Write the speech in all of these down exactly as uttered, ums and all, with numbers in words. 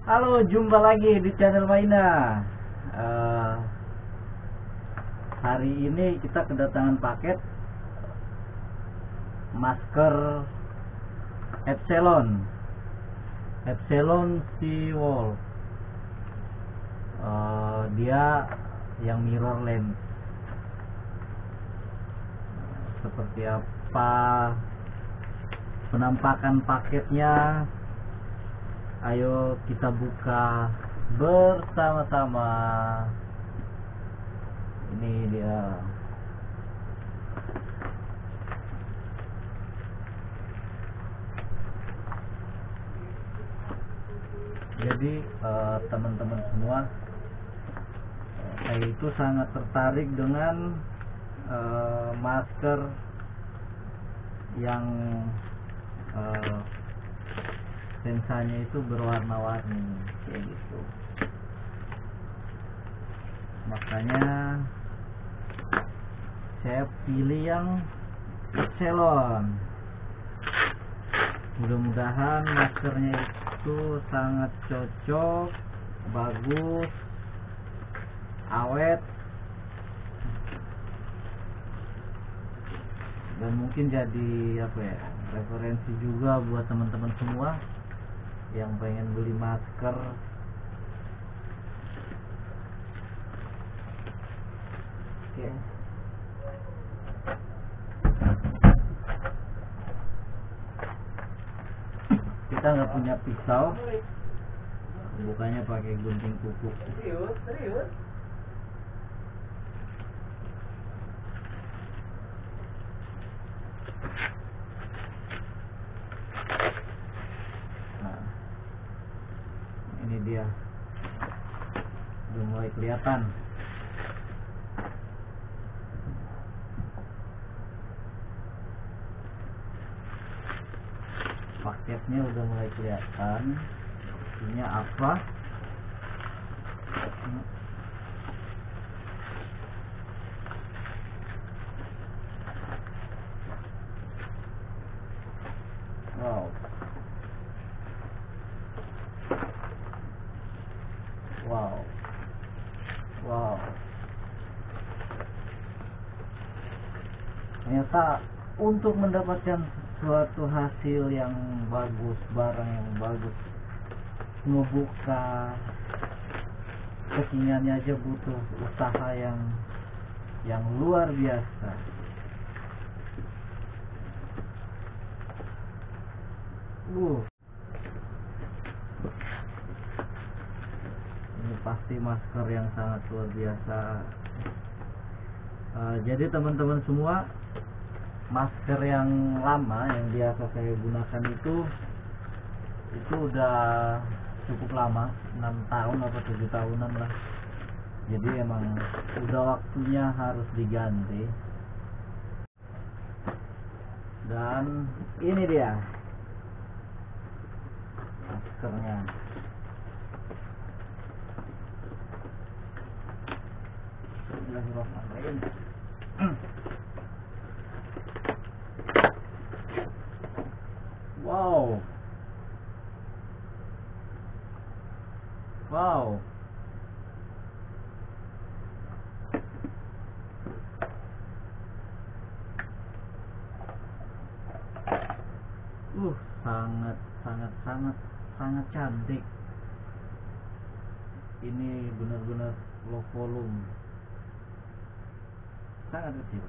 Halo, jumpa lagi di channel Maina. Uh, hari ini kita kedatangan paket masker Epsilon Epsilon Seawall. Uh, dia yang mirror lens. Seperti apa penampakan paketnya? Ayo kita buka bersama-sama. Ini dia. Jadi eh, teman-teman semua, saya itu sangat tertarik dengan eh, masker yang eh, lensanya itu berwarna-warni kayak gitu. Makanya saya pilih yang Epsilon. Mudah-mudahan maskernya itu sangat cocok, bagus, awet, dan mungkin jadi apa ya, referensi juga buat teman-teman semua yang pengen beli masker. Oke. Kita nggak punya pisau, bukanya pakai gunting kuku. Serius, serius. Ini dia, udah mulai kelihatan. Paketnya udah mulai kelihatan. Isinya apa? Wow. Wow, wow. Ternyata untuk mendapatkan suatu hasil yang bagus, barang yang bagus, ngebuka kekiniannya aja butuh usaha yang yang luar biasa. Uh. Pasti masker yang sangat luar biasa. Uh, jadi teman-teman semua, masker yang lama yang biasa saya gunakan itu itu udah cukup lama, enam tahun atau tujuh tahunan lah. Jadi emang udah waktunya harus diganti. Dan ini dia maskernya. Wow, wow, uh, sangat, sangat, sangat, sangat cantik. Ini benar-benar low volume, sangat kecil.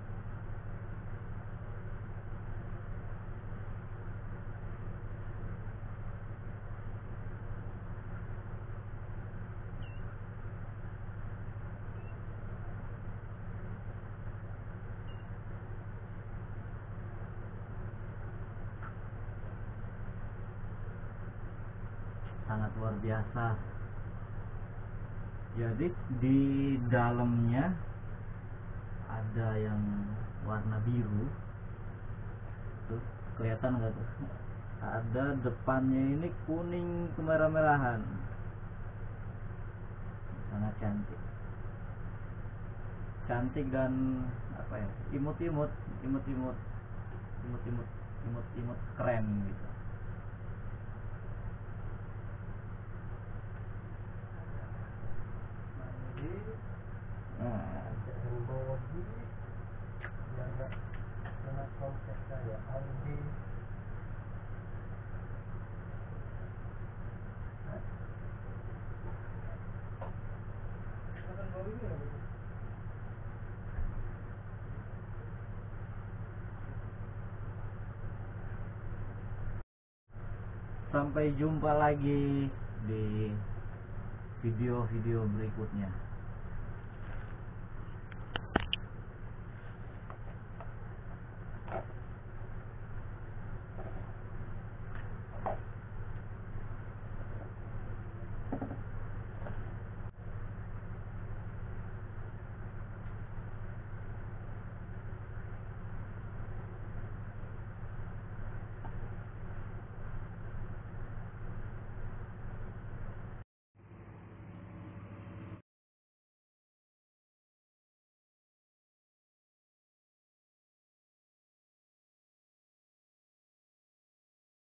Sangat luar biasa. Jadi di dalamnya ada yang warna biru. Tuh, kelihatan nggak tuh? Ada depannya ini kuning kemerah-merahan. Sangat cantik. Cantik dan apa ya? Imut-imut, imut-imut, imut-imut, imut-imut keren gitu. Bodi yang nggak kena kontak saya Aldi. Akan bawa ini ya. Sampai jumpa lagi di video-video berikutnya.